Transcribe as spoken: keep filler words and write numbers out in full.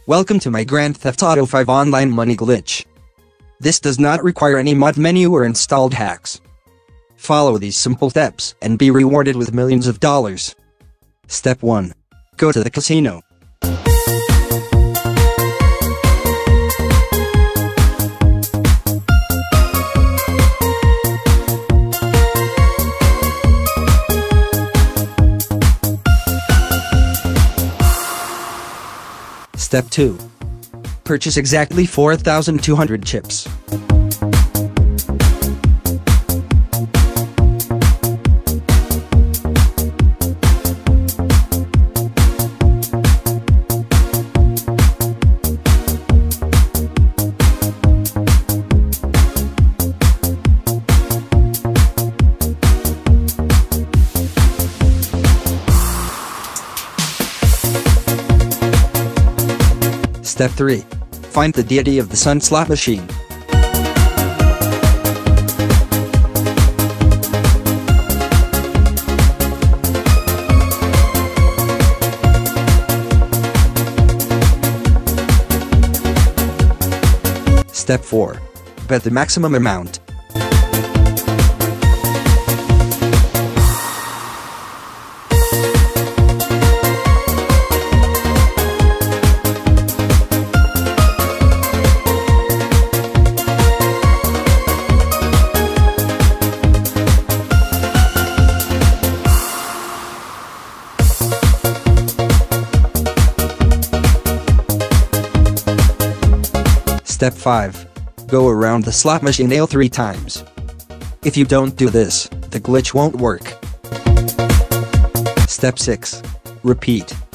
Welcome to my Grand Theft Auto five Online Money Glitch. This does not require any mod menu or installed hacks. Follow these simple steps and be rewarded with millions of dollars. Step one. Go to the casino. Step two. Purchase exactly four thousand two hundred chips. Step three. Find the deity of the sun slot machine. Step four. Bet the maximum amount. Step five. Go around the slot machine nail three times. If you don't do this, the glitch won't work. Step six. Repeat.